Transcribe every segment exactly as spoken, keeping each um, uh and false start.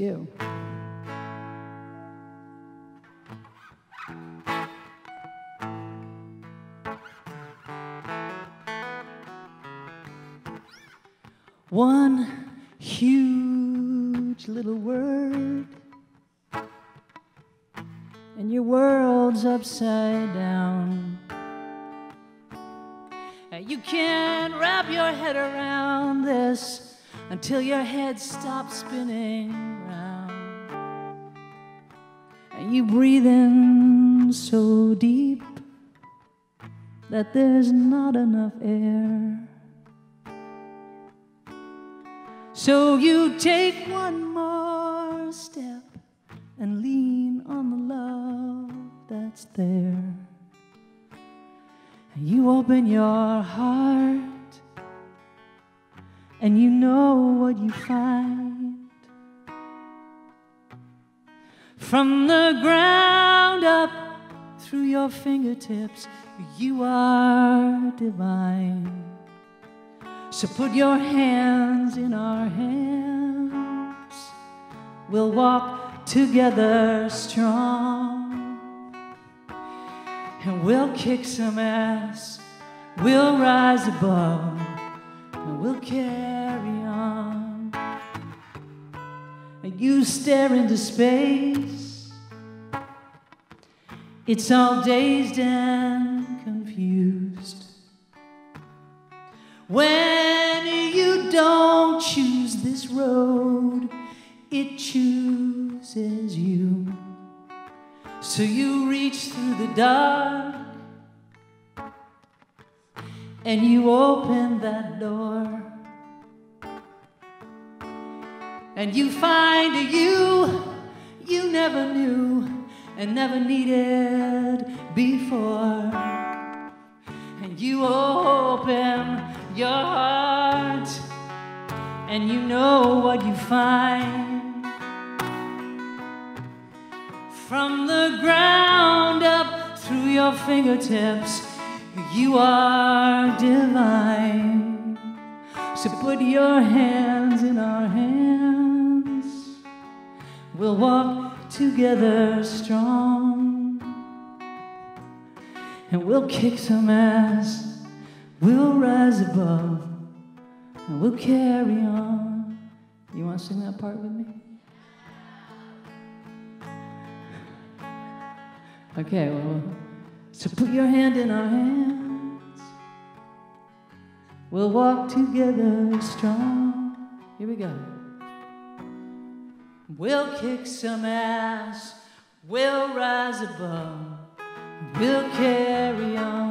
you. One huge little word, and your world's upside down. You can't wrap your head around this until your head stops spinning round. And you breathe in so deep that there's not enough air. So you take one more step and lean on the love that's there. And you open your heart and you know what you find. From the ground up through your fingertips, you are divine. So put your hands in our hands. We'll walk together strong. And we'll kick some ass. We'll rise above. And we'll carry on. And you stare into space. It's all dazed and confused. When you don't choose this road, it chooses you. So you reach through the dark and you open that door. And you find a you you never knew and never needed before. And you open your heart and you know what you find. From the ground up through your fingertips, you are divine. So put your hands in our hands. We'll walk together strong. And we'll kick some ass. We'll rise above and we'll carry on. You want to sing that part with me? Okay, well, so put your hand in our hands. We'll walk together strong. Here we go. We'll kick some ass. We'll rise above. We'll carry on.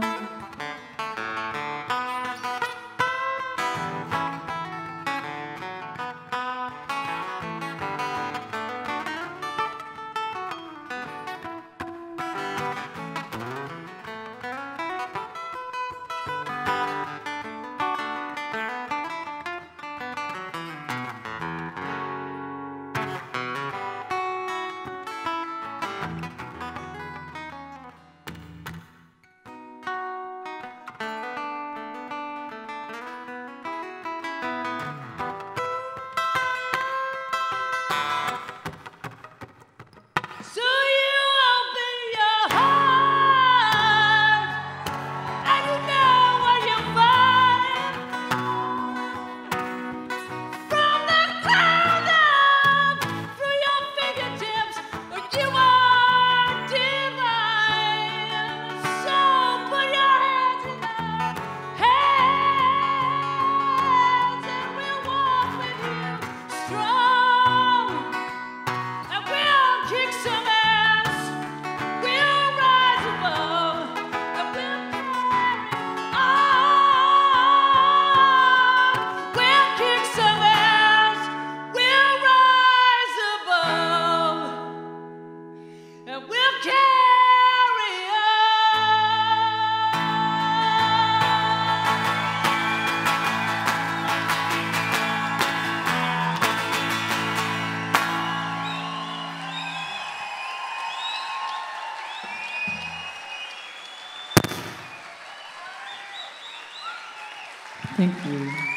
Thank you.